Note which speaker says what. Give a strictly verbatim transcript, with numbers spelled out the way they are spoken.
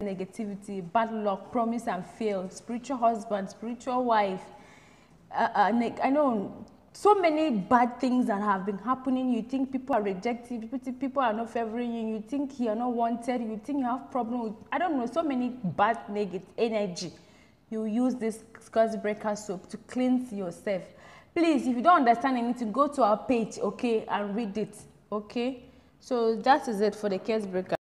Speaker 1: negativity, bad luck, promise and fail, spiritual husband, spiritual wife. Uh, uh, I know so many bad things that have been happening. You think people are rejecting, people think people are not favoring you, you think you are not wanted, you think you have problem with, I don't know, so many bad negative energy. You use this curse breaker soap to cleanse yourself. Please, if you don't understand anything, go to our page, okay, and read it, okay? So that is it for the curse breaker.